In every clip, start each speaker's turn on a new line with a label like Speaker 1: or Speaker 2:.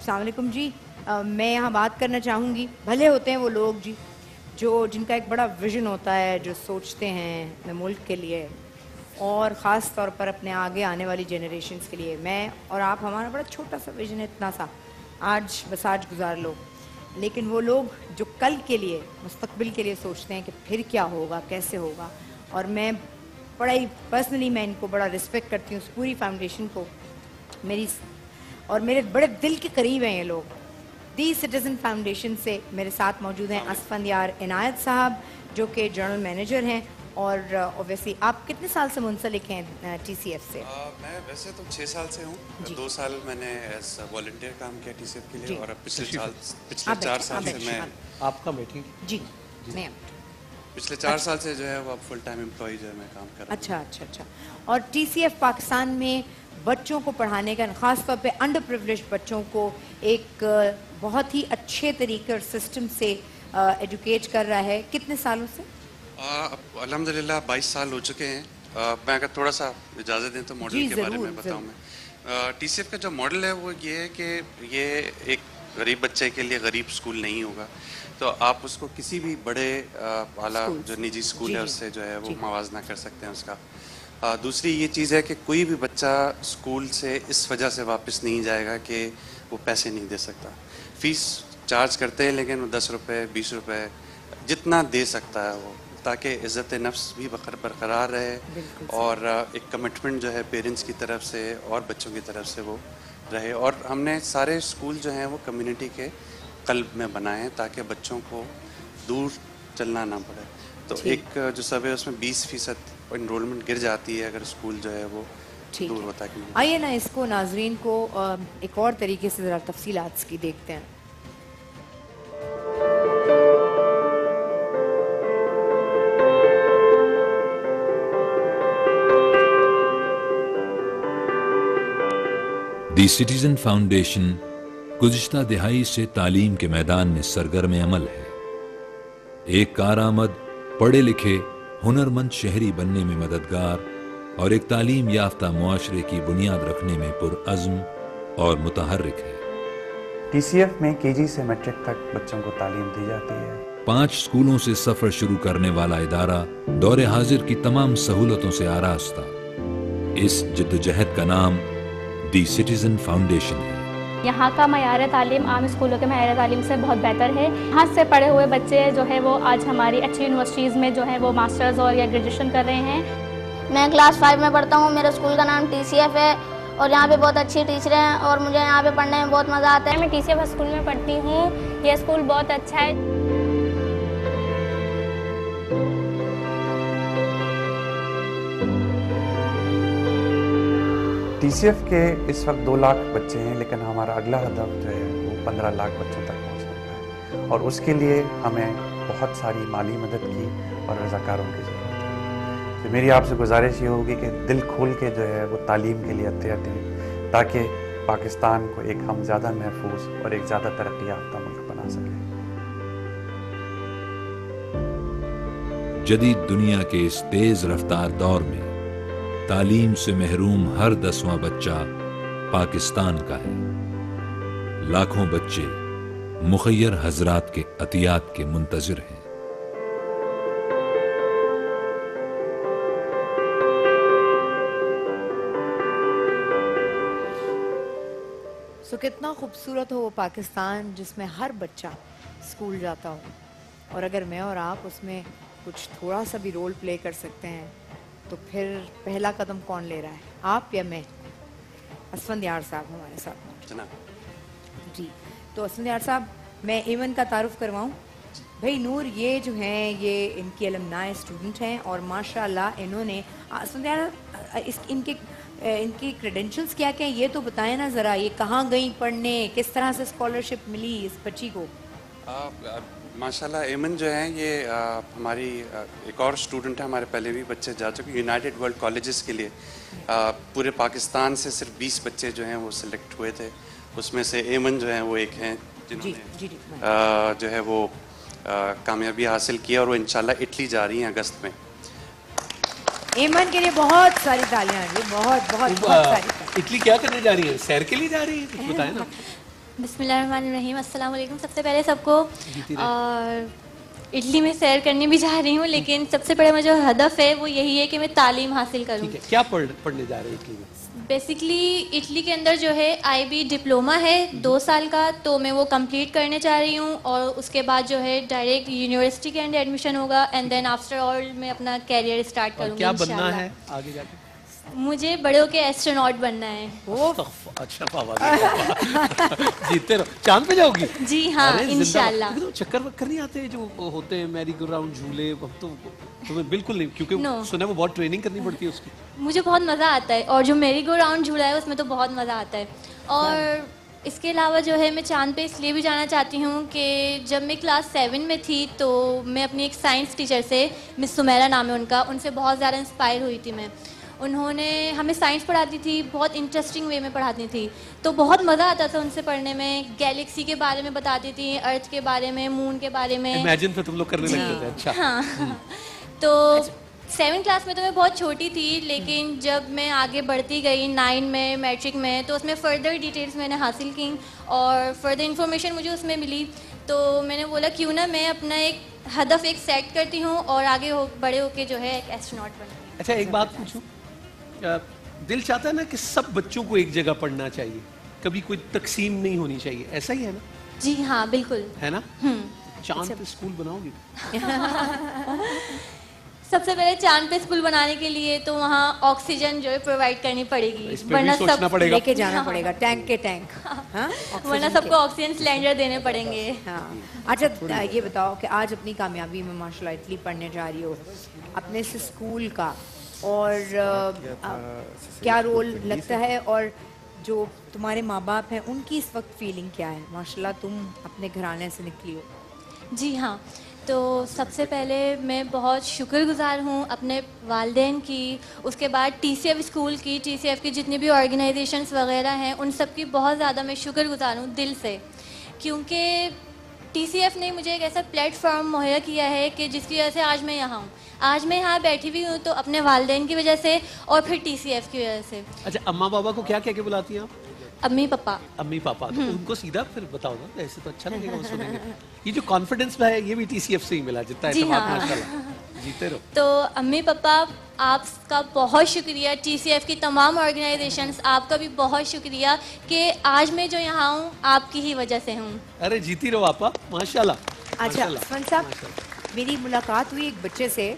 Speaker 1: السلام علیکم جی. میں یہاں بات کرنا چاہوں گی, بھلے ہوتے ہیں وہ لوگ جی جو جن کا ایک بڑا ویژن ہوتا ہے, جو سوچتے ہیں اپنے ملک کے لیے اور خاص طور پر اپنے آگے آنے والی جنریشنز کے لیے. میں اور آپ, ہمارا بڑا چھوٹا سا ویژن ہے, اتنا سا, آج بس آج گزار لو. لیکن وہ لوگ جو کل کے لیے, مستقبل کے لیے سوچتے ہیں کہ پھر کیا ہوگا, کیسے ہوگا. اور میں بڑا ہی پرسنلی میں ان کو بڑا رسپیکٹ کرتی ہوں, اس پوری فاؤنڈیشن کو. میری اور میرے بڑے دل کے قریب ہیں یہ لوگ. دی سٹیزن فاؤنڈیشن سے میرے ساتھ موجود ہیں اسفندیار عنایت صاحب, جو کہ جنرل مینیجر ہیں. اور اوبیسلی آپ کتنے سال سے منسلک ہیں ٹی سی ایف سے؟
Speaker 2: میں ویسے تو 6 سال سے ہوں. 2 سال میں نے ایز والنٹیئر کام کیا ٹی سی ایف کے لیے, اور اب پچھلے 4 سال سے میں
Speaker 3: آپ کا بیٹھیں
Speaker 1: جی میں
Speaker 2: پچھلے 4 سال سے جو ہے وہ اب فل ٹائم امپلائی جو ہے میں کام کر رہا ہوں.
Speaker 1: اچھا. اور ٹی سی ایف پاکستان میں بچوں کو پڑھانے کا, خاص طور پہ انڈر پریولیجڈ بچوں کو ایک بہت ہی اچھے طریقے اور سسٹم سے ایجوکیٹ کر رہا ہے. کتنے سالوں سے؟
Speaker 2: الحمدللہ 22 سال ہو چکے ہیں. میں اگر تھوڑا سا اجازت دیں تو ماڈل کے بارے میں بتاؤں. میں ٹی سی ایف کا جو ماڈل ہے وہ یہ ہے کہ یہ ایک غریب بچے کے لیے غریب اسکول نہیں ہوگا, تو آپ اس کو کسی بھی بڑے اعلیٰ جو نجی اسکول ہے اس سے جو ہے وہ موازنہ کر سکتے ہیں اس کا. دوسری یہ چیز ہے کہ کوئی بھی بچہ اسکول سے اس وجہ سے واپس نہیں جائے گا کہ وہ پیسے نہیں دے سکتا. فیس چارج کرتے ہیں لیکن وہ 10 روپے 20 روپے جتنا دے سکتا ہے وہ, تاکہ عزت نفس بھی برقرار رہے, اور ایک کمٹمنٹ جو ہے پیرنٹس کی طرف سے اور بچوں کی طرف سے وہ رہے. اور ہم نے سارے اسکول جو ہیں وہ کمیونٹی کے قلب میں بنائے ہیں تاکہ بچوں کو دور چلنا نہ پڑے. تو ایک جو سب ہے اس میں 20% انرولمنٹ گر جاتی ہے اگر اسکول جو ہے وہ دور ہوتا ہے.
Speaker 1: آئیے نا اس کو ناظرین کو ایک اور طریقے سے ذرا تفصیلات کی دیکھتے ہیں.
Speaker 4: دی سٹیزن فاؤنڈیشن گزشتہ دہائی سے تعلیم کے میدان میں سرگرم عمل ہے. ایک کارآمد, پڑھے لکھے, ہنرمند شہری بننے میں مددگار اور ایک تعلیم یافتہ معاشرے کی بنیاد رکھنے میں پرعزم اور متحرک ہے.
Speaker 5: ٹی سی ایف میں کے جی سے میٹرک تک بچوں کو تعلیم دی جاتی ہے.
Speaker 4: 5 اسکولوں سے سفر شروع کرنے والا ادارہ دور حاضر کی تمام سہولتوں سے آراستہ. اس جدوجہد کا نام دی سٹیزن فاؤنڈیشن ہے.
Speaker 6: یہاں کا معیار تعلیم عام اسکولوں کے معیار تعلیم سے بہت بہتر ہے. یہاں سے پڑھے ہوئے بچے جو ہے وہ آج ہماری اچھی یونیورسٹیز میں جو ہے وہ ماسٹرز اور یا گریجویشن کر رہے ہیں.
Speaker 7: میں کلاس 5 میں پڑھتا ہوں. میرے اسکول کا نام ٹی سی ایف ہے اور یہاں پہ بہت اچھی ٹیچر ہیں اور مجھے یہاں پہ پڑھنے میں بہت مزہ آتا ہے.
Speaker 6: میں ٹی سی ایف اسکول میں پڑھتی ہوں. یہ اسکول بہت اچھا ہے.
Speaker 5: ٹی سی ایف کے اس وقت 2 لاکھ بچے ہیں, لیکن ہمارا اگلا ہدف جو ہے وہ 15 لاکھ بچوں تک پہنچنا ہے, اور اس کے لیے ہمیں بہت ساری مالی مدد کی اور رضاکاروں کی ضرورت ہے. تو میری آپ سے گزارش یہ ہوگی کہ دل کھول کے جو ہے وہ تعلیم کے لیے عطیہ دیں تاکہ پاکستان کو ایک ہم زیادہ محفوظ اور ایک زیادہ ترقی یافتہ ملک بنا سکیں.
Speaker 4: جدید دنیا کے اس تیز رفتار دور میں تعلیم سے محروم ہر 10واں بچہ پاکستان کا ہے. لاکھوں بچے مخیر حضرات کے عطیات کے منتظر ہیں.
Speaker 1: کتنا خوبصورت ہو وہ پاکستان جس میں ہر بچہ اسکول جاتا ہو, اور اگر میں اور آپ اس میں کچھ تھوڑا سا بھی رول پلے کر سکتے ہیں تو پھر پہلا قدم کون لے رہا ہے, آپ یا میں؟ اسفندیار صاحب ہمارے ساتھ جی. تو اسفندیار صاحب, میں ایمن کا تعارف کرواؤں. بھائی نور یہ جو ہیں یہ ان کی المنائے اسٹوڈنٹ ہیں اور ماشاء اللہ انہوں نے اسفندیار ان کی کریڈینشلز کیا کیا یہ تو بتائیں نا ذرا. یہ کہاں گئیں پڑھنے, کس طرح سے اسکالرشپ ملی اس بچی کو؟
Speaker 2: ماشاءاللہ ایمن جو ہیں یہ ہماری ایک اور اسٹوڈنٹ ہے, ہمارے پہلے بھی بچے جا چکے یونائٹڈ ورلڈ کالجز کے لیے. پورے پاکستان سے صرف 20 بچے جو ہیں وہ سلیکٹ ہوئے تھے, اس میں سے ایمن جو ہیں وہ ایک ہیں جنہوں نے جو ہے وہ کامیابی حاصل کیا, اور وہ انشاءاللہ اٹلی جا رہی ہیں اگست میں.
Speaker 1: ایمن کے لیے بہت ساری تالیاں ہیں. بہت ساری.
Speaker 3: اٹلی کیا کرنے جا رہی ہیں؟ سیر کے لیے جا رہی ہیں؟ بتائیں نا. بسم اللہ الرحمن الرحیم. السلام علیکم. سب سے پہلے سب کو اٹلی میں سیر کرنے بھی جا رہی ہوں, لیکن سب سے بڑا جو ہدف ہے وہ یہی ہے کہ میں تعلیم حاصل کروں.
Speaker 8: کیا پڑھنے جا رہے ہیں اٹلی میں؟
Speaker 3: بیسکلی اٹلی کے اندر جو ہے IB ڈپلوما ہے 2 سال کا, تو میں وہ کمپلیٹ کرنے چاہ رہی ہوں, اور اس کے بعد جو ہے ڈائریکٹ یونیورسٹی کے اندر ایڈمیشن ہوگا, اینڈ دین آفٹر آل میں اپنا کیریئر اسٹارٹ کروں گی.
Speaker 8: کیا بننا ہے آگے جا کے؟
Speaker 3: مجھے بڑے ہو کے ایسٹروناٹ بننا ہے.
Speaker 8: اچھا بابا جیتے رہو. چاند پہ جاؤ گی؟
Speaker 3: جی ہاں انشاءاللہ.
Speaker 8: چکر وکر نہیں آتے جو ہوتے ہیں میری گو راؤنڈ جھولے؟ تو تمہیں بالکل نہیں, کیونکہ سنا وہ بہت ٹریننگ کرنی پڑتی ہے اس کی.
Speaker 3: مجھے بہت مزہ آتا ہے, اور جو میری گو راؤنڈ جھولا ہے اس میں تو بہت مزہ آتا ہے. اور اس کے علاوہ جو ہے میں چاند پہ اس لیے بھی جانا چاہتی ہوں کہ جب میں کلاس 7 میں تھی تو میں اپنی ایک سائنس ٹیچر سے, مس سمیرا نام ہے ان کا, ان سے بہت زیادہ انسپائر ہوئی تھی میں. انہوں نے ہمیں سائنس پڑھاتی تھی, بہت انٹرسٹنگ وے میں پڑھاتی تھی, تو بہت مزہ آتا تھا ان سے پڑھنے میں. گیلیکسی کے بارے میں بتاتی تھی, ارتھ کے بارے میں, مون کے بارے میں.
Speaker 8: امیجن پہ تم لوگ کرنے لگتے تھے. اچھا
Speaker 3: ہاں. تو 7 کلاس میں تو میں بہت چھوٹی تھی, لیکن جب میں آگے بڑھتی گئی 9 میں, میٹرک میں, تو اس میں فردر ڈیٹیلز میں نے حاصل کی اور فردر انفارمیشن مجھے اس میں ملی. تو میں نے بولا کیوں نہ میں اپنا ایک ہدف ایک سیٹ کرتی ہوں اور آگے بڑے ہو کے جو ہے ایک ایسٹروناٹ بنوں.
Speaker 8: اچھا ایک بات پوچھوں, دل چاہتا ہے نا کہ سب بچوں کو ایک جگہ پڑھنا چاہیے, کبھی کوئی تقسیم نہیں ہونی چاہیے, ایسا ہی ہے نا؟
Speaker 3: جی ہاں بالکل
Speaker 8: ہے نا. چاند پہ اسکول بناؤ گی؟
Speaker 3: سب سے پہلے چاند پہ اسکول بنانے کے لیے تو وہاں آکسیجن جو ہے پرووائڈ کرنی پڑے گی, ورنہ سب
Speaker 1: لے کے جانا پڑے گا ٹینک کے ٹینک,
Speaker 3: ورنہ سب کو آکسیجن سلینڈر دینے پڑیں گے.
Speaker 1: ہاں. اچھا یہ بتاؤ کہ آج اپنی کامیابی میں ماشاء اللہ اٹلی پڑھنے جا رہی ہو, اپنے سے اسکول کا اور کیا رول لگتا ہے, اور جو تمہارے ماں باپ ہیں ان کی اس وقت فیلنگ کیا ہے؟ ماشاء اللہ تم اپنے گھرانے سے نکلی ہو.
Speaker 3: جی ہاں, تو سب سے پہلے میں بہت شکر گزار ہوں اپنے والدین کی, اس کے بعد TCF اسکول کی, TCF کی جتنی بھی آرگنائزیشنس وغیرہ ہیں ان سب کی بہت زیادہ میں شکر گزار ہوں دل سے, کیونکہ TCF نے مجھے ایک ایسا پلیٹ فارم مہیا کیا ہے کہ جس کی وجہ سے آج میں یہاں ہوں. آج میں یہاں بیٹھی ہوئی ہوں تو اپنے والدین کی وجہ سے اور پھر TCF کی وجہ سے.
Speaker 8: اچھا اماں بابا کو کیا کہہ کے بلاتی ہیں آپ؟
Speaker 3: امی پپا.
Speaker 8: امی پاپا. تو ان کو سیدھا پھر بتاؤ نا, ایسے تو اچھا لگے گا سنیں گے. یہ جو کانفیڈنس ہے یہ بھی TCF سے ہی ملا, جتنا اعتماد ماشاءاللہ. جیتے رہو.
Speaker 3: تو امی پپا آپ کا بہت شکریہ, TCF کی تمام آرگنائزیشنس آپ کا بھی بہت شکریہ کہ آج میں جو یہاں ہوں آپ کی ہی وجہ سے ہوں.
Speaker 8: ارے جیتی رہو آپا ماشاءاللہ.
Speaker 1: اچھا عثمان صاحب, میری ملاقات ہوئی ایک بچے سے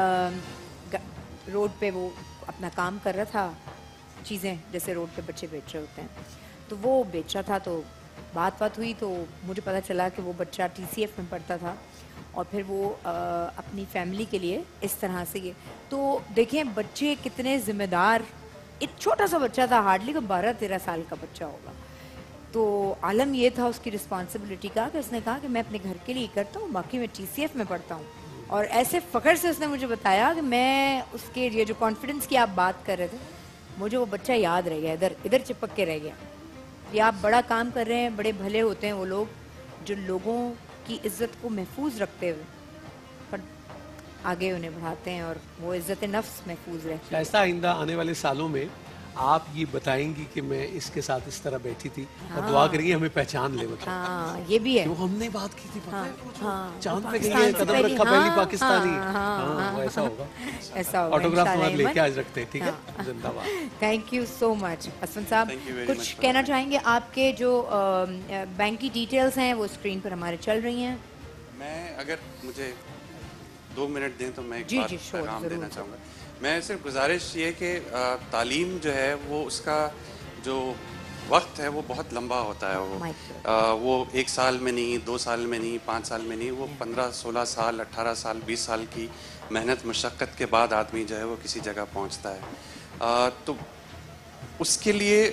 Speaker 1: روڈ پہ, وہ اپنا کام کر رہا تھا, چیزیں جیسے روڈ پہ بچے بیچ رہے ہوتے ہیں, تو وہ بیچ رہا تھا. تو بات ہوئی تو مجھے پتہ چلا کہ وہ بچہ TCF میں پڑھتا تھا, اور پھر وہ اپنی فیملی کے لیے اس طرح سے. یہ تو دیکھیں بچے کتنے ذمہ دار, ایک چھوٹا سا بچہ تھا, ہارڈلی 12-13 سال کا بچہ ہوگا. تو عالم یہ تھا اس کی رسپانسبلٹی کا کہ اس نے کہا کہ میں اپنے گھر کے لیے کرتا ہوں, باقی میں TCF میں پڑھتا ہوں. اور ایسے فخر سے اس نے مجھے بتایا کہ میں اس کے یہ جو کانفیڈنس کی آپ بات کر رہے تھے, مجھے وہ بچہ یاد رہ گیا, ادھر چپک کے رہ گیا. یہ آپ بڑا کام کر رہے ہیں, بڑے بھلے ہوتے ہیں وہ لوگ جو لوگوں کی عزت کو محفوظ رکھتے ہوئے پر آگے انہیں بڑھاتے ہیں اور وہ عزت نفس محفوظ رہتی ہے.
Speaker 8: ایسا آئندہ آنے والے سالوں میں آپ یہ بتائیں گی کہ میں اس کے ساتھ اس طرح بیٹھی تھی, اور دعا کریں گی ہمیں پہچان لے.
Speaker 1: ہاں یہ بھی ہے,
Speaker 8: ہم نے بات کی تھی چاند پہ گئی ہے, قدم رکھا پہلی پاکستانی. ہاں ایسا ہوگا,
Speaker 1: ایسا ہوگا.
Speaker 8: آٹوگراف ہمارے لے کے آج رکھتے ہیں. ٹھیک ہے, زندہ باد.
Speaker 1: تھینک یو سو مچ. حسن صاحب کچھ کہنا چاہیں گے؟ آپ کے جو بینک کی ڈیٹیلز ہیں وہ اسکرین پر ہمارے چل رہی ہیں.
Speaker 2: میں اگر مجھے 2 منٹ دیں تو میں ایک بات پیغام دینا چاہوں گا. میں صرف گزارش یہ کہ تعلیم جو ہے وہ اس کا جو وقت ہے وہ بہت لمبا ہوتا ہے. وہ 1 سال میں نہیں, 2 سال میں نہیں, 5 سال میں نہیں, وہ 15-16 سال, 18 سال, 20 سال کی محنت مشقت کے بعد آدمی جو ہے وہ کسی جگہ پہنچتا ہے. تو اس کے لیے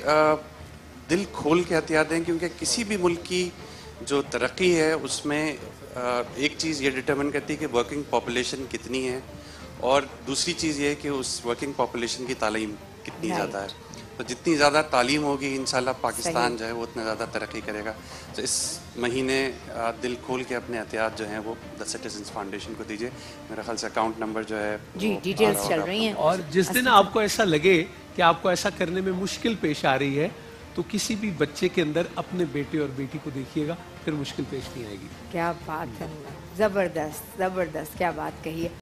Speaker 2: دل کھول کے احتیاط دیں, کیونکہ کسی بھی ملک کی جو ترقی ہے اس میں ایک چیز یہ ڈٹرمن کرتی ہے کہ ورکنگ پاپولیشن کتنی ہے, اور دوسری چیز یہ ہے کہ اس ورکنگ پاپولیشن کی تعلیم کتنی زیادہ ہے. تو جتنی زیادہ تعلیم ہوگی انشاءاللہ پاکستان جو ہے وہ اتنا زیادہ ترقی کرے گا. تو اس مہینے دل کھول کے اپنے احتیاط جو ہیں وہ دا سٹیزنز فاؤنڈیشن کو دیجیے. میرا خیال سے اکاؤنٹ نمبر جو ہے
Speaker 1: جی ڈیٹیلز چل رہی ہیں.
Speaker 8: اور جس دن آپ کو ایسا لگے کہ آپ کو ایسا کرنے میں مشکل پیش آ رہی ہے तो किसी भी बच्चे के अंदर अपने बेटे और बेटी को देखिएगा, फिर मुश्किल पेश नहीं आएगी।
Speaker 1: क्या बात है, जबरदस्त जबरदस्त, क्या बात कही है।